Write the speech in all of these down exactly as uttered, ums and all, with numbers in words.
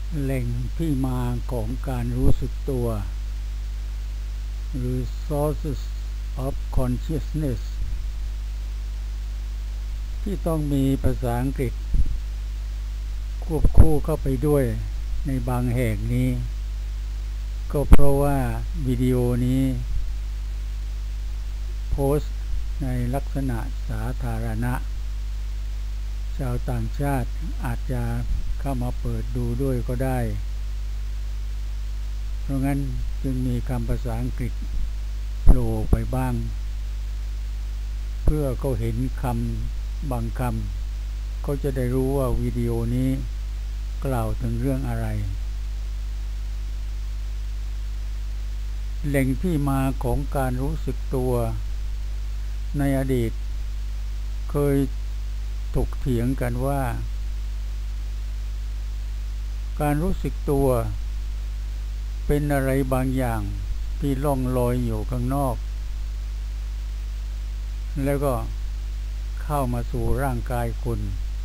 แหล่งที่มาของการรู้สึกตัวหรือ sources of consciousness ที่ต้องมีภาษาอังกฤษควบคู่เข้าไปด้วยในบางแห่งนี้ก็เพราะว่าวิดีโอนี้โพสต์ในลักษณะสาธารณะชาวต่างชาติอาจจะเข้ามาเปิดดูด้วยก็ได้เพราะงั้นจึงมีคำภาษาอังกฤษโผล่ไปบ้างเพื่อเขาเห็นคำบางคำเขาจะได้รู้ว่าวิดีโอนี้กล่าวถึงเรื่องอะไรแหล่งที่มาของการรู้สึกตัวในอดีตเคยถกเถียงกันว่าการรู้สึกตัวเป็นอะไรบางอย่างที่ล่องลอยอยู่ข้างนอกแล้วก็เข้ามาสู่ร่างกายคุณ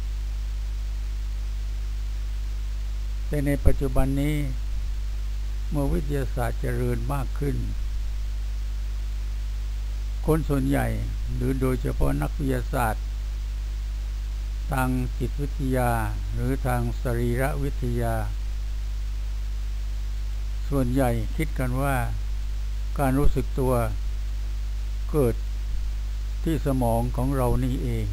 แต่ในปัจจุบันนี้เมื่อวิทยาศาสตร์เจริญมากขึ้นคนส่วนใหญ่หรือโดยเฉพาะนักวิทยาศาสตร์ทางจิตวิทยาหรือทางสรีรวิทยาส่วนใหญ่คิดกันว่าการรู้สึกตัวเกิดที่สมองของเรานี่เอง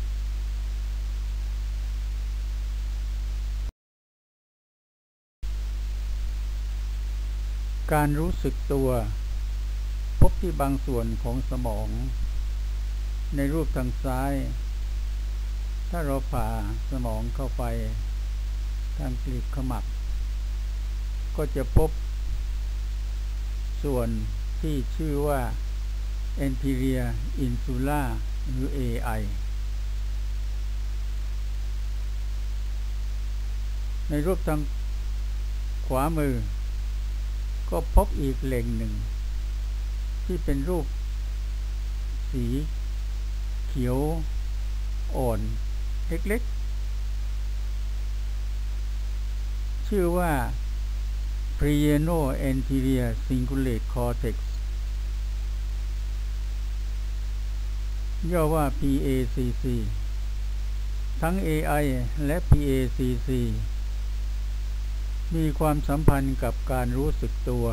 การรู้สึกตัวพบที่บางส่วนของสมองในรูปทางซ้ายถ้าเราผ่าสมองเข้าไปทางกลีบขมับก็จะพบส่วนที่ชื่อว่า anterior insula หรือ เอ ไอ ในรูปทางขวามือก็พบอีกแหล่งหนึ่งที่เป็นรูปสีเขียวอ่อนเล็กๆชื่อว่า Preano Anterior Cingulate Cortex ย่อว่า พี เอ ซี ซี ทั้ง เอ ไอ และ พี เอ ซี ซี มีความสัมพันธ์กับการรู้สึกตัว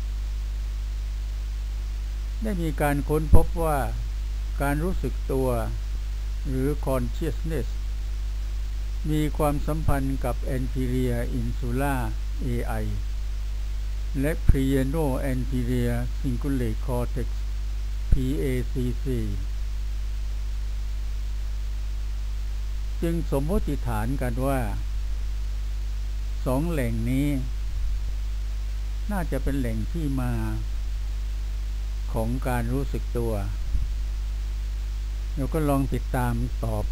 ได้มีการค้นพบว่าการรู้สึกตัวหรือ consciousness มีความสัมพันธ์กับ anterior insula เอ ไอ และ preano anterior cingulate cortex พี เอ ซี ซี จึงสมมติฐานกันว่าสองแหล่งนี้น่าจะเป็นแหล่งที่มาของการรู้สึกตัวเราก็ลองติดตามต่อไป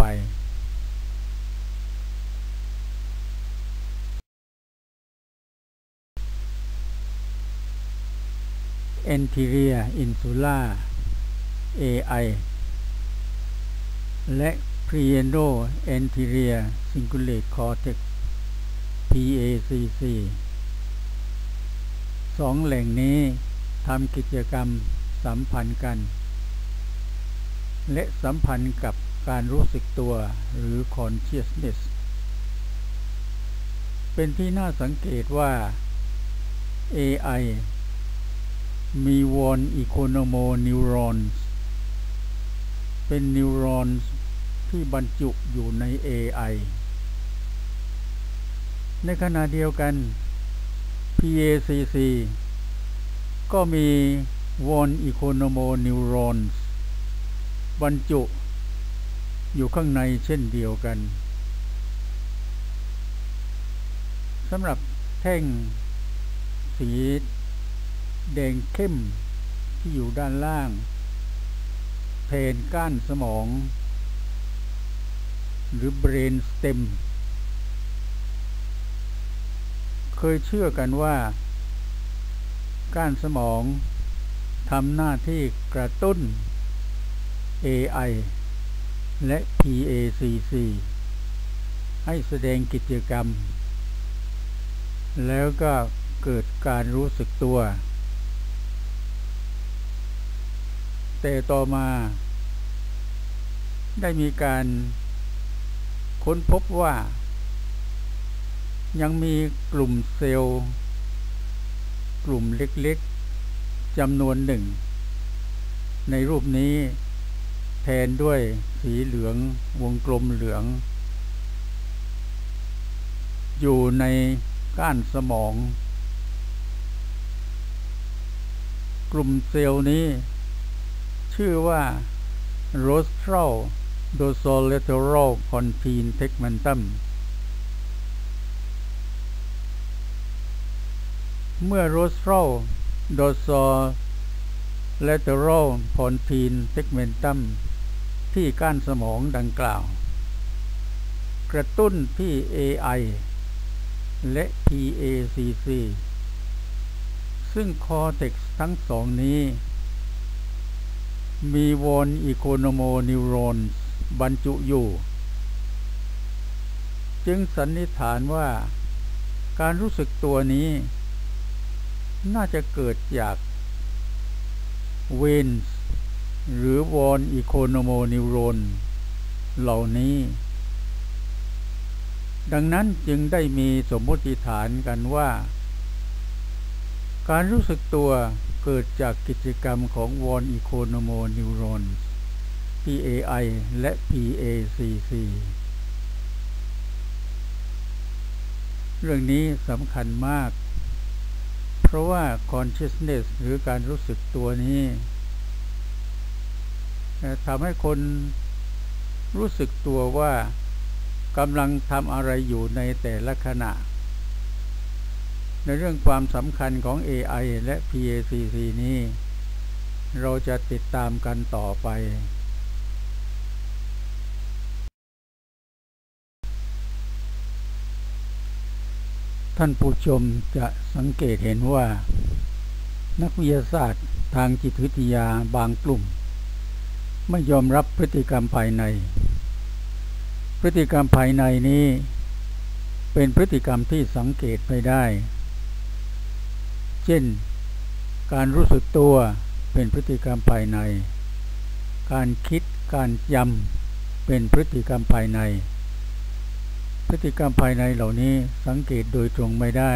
Anterior Insula เอ ไอ และ Preano Anterior Cingulate Cortex พี เอ ซี ซี สองแหล่งนี้ทำกิจกรรมสัมพันธ์กันและสัมพันธ์กับการรู้สึกตัวหรือ consciousness เป็นที่น่าสังเกตว่า เอ ไอ มีวอนอีโคโนโมนิวรอนส์เป็นนิวรอนส์ที่บรรจุอยู่ใน เอ ไอ ในขณะเดียวกัน พี เอ ซี ซี ก็มีวอนอีโคโนโมนิวรอนส์บรรจุอยู่ข้างในเช่นเดียวกันสำหรับแท่งสีแดงเข้มที่อยู่ด้านล่างแทนก้านสมองหรือ brain stem เคยเชื่อกันว่าก้านสมองทำหน้าที่กระตุ้น เอ ไอ และ พี เอ ซี ซี ให้แสดงกิจกรรมแล้วก็เกิดการรู้สึกตัวแต่ต่อมาได้มีการค้นพบว่ายังมีกลุ่มเซลล์กลุ่มเล็กๆจำนวนหนึ่งในรูปนี้แทนด้วยสีเหลืองวงกลมเหลืองอยู่ในก้านสมองกลุ่มเซลล์นี้ชื่อว่า Rostral dorsolateral pontine tegmentum เมื่อ Rostral dorsolateral pontine tegmentum ที่ก้านสมองดังกล่าวกระตุ้นที่ เอ ไอ และ พี เอ ซี ซี ซึ่งคอร์เท็กซ์ทั้งสองนี้มีวอนอีโคโนโมนิวรอนบรรจุอยู่จึงสันนิษฐานว่าการรู้สึกตัวนี้น่าจะเกิดจากเวนส์หรือวอนอีโคโนโมนิวรอนเหล่านี้ดังนั้นจึงได้มีสมมติฐานกันว่าการรู้สึกตัวเกิดจากกิจกรรมของวอนอีโคโนโมนิวรอน พี เอ ไอ และ พี เอ ซี ซี เรื่องนี้สำคัญมากเพราะว่า consciousness หรือการรู้สึกตัวนี้ทำให้คนรู้สึกตัวว่ากำลังทำอะไรอยู่ในแต่ละขณะในเรื่องความสำคัญของ เอ ไอ และ พี เอ ซี ซี นี้เราจะติดตามกันต่อไปท่านผู้ชมจะสังเกตเห็นว่านักวิทยาศาสตร์ทางจิตวิทยาบางกลุ่มไม่ยอมรับพฤติกรรมภายในพฤติกรรมภายในนี้เป็นพฤติกรรมที่สังเกตไม่ได้เช่นการรู้สึกตัวเป็นพฤติกรรมภายในการคิดการจำเป็นพฤติกรรมภายในพฤติกรรมภายในเหล่านี้สังเกตโดยตรงไม่ได้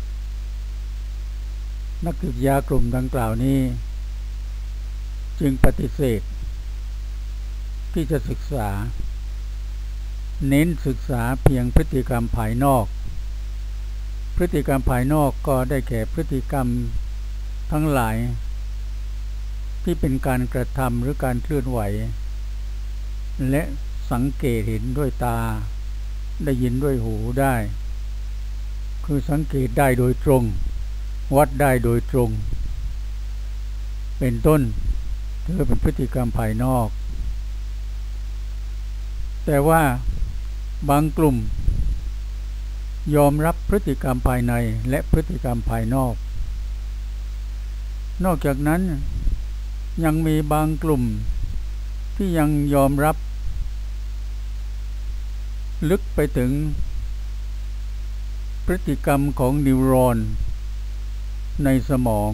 นักจิตวิทยากลุ่มดังกล่าวนี้จึงปฏิเสธที่จะศึกษาเน้นศึกษาเพียงพฤติกรรมภายนอกพฤติกรรมภายนอกก็ได้แก่พฤติกรรมทั้งหลายที่เป็นการกระทำหรือการเคลื่อนไหวและสังเกตเห็นด้วยตาได้ยินด้วยหูได้คือสังเกตได้โดยตรงวัดได้โดยตรงเป็นต้นถือเป็นพฤติกรรมภายนอกแต่ว่าบางกลุ่มยอมรับพฤติกรรมภายในและพฤติกรรมภายนอกนอกจากนั้นยังมีบางกลุ่มที่ยังยอมรับลึกไปถึงพฤติกรรมของนิวรอนในสมอง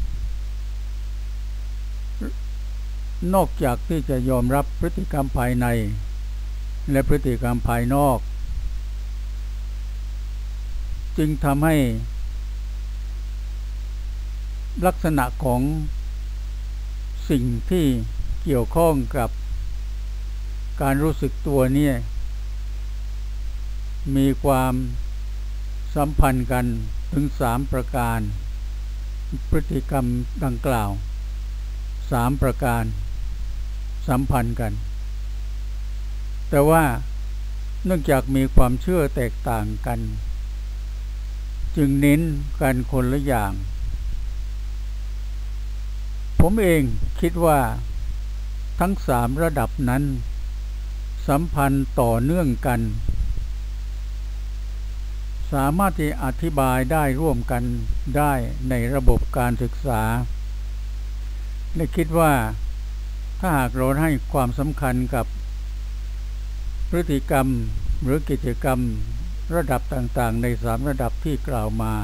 นอกจากที่จะยอมรับพฤติกรรมภายในและพฤติกรรมภายนอกจึงทำให้ลักษณะของสิ่งที่เกี่ยวข้องกับการรู้สึกตัวเนี่ยมีความสัมพันธ์กันถึงสามประการพฤติกรรมดังกล่าวสามประการสัมพันธ์กันแต่ว่าเนื่องจากมีความเชื่อแตกต่างกันจึงเน้นกันคนละอย่างผมเองคิดว่าทั้งสามระดับนั้นสัมพันธ์ต่อเนื่องกันสามารถที่อธิบายได้ร่วมกันได้ในระบบการศึกษาและคิดว่าถ้าหากเราให้ความสำคัญกับพฤติกรรมหรือกิจกรรมระดับต่างๆในสามระดับที่กล่าวมา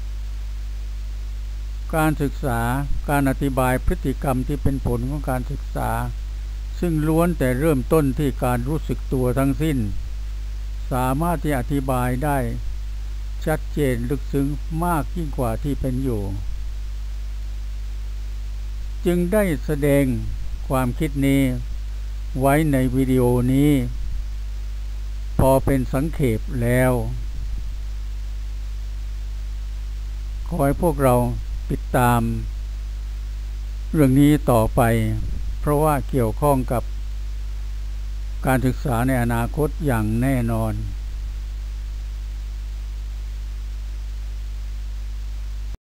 การศึกษาการอธิบายพฤติกรรมที่เป็นผลของการศึกษาซึ่งล้วนแต่เริ่มต้นที่การรู้สึกตัวทั้งสิ้นสามารถที่อธิบายได้ชัดเจนลึกซึ้งมากยิ่งกว่าที่เป็นอยู่จึงได้แสดงความคิดนี้ไว้ในวิดีโอนี้พอเป็นสังเขปแล้วขอให้พวกเราติดตามเรื่องนี้ต่อไปเพราะว่าเกี่ยวข้องกับการศึกษาในอนาคตอย่างแน่นอน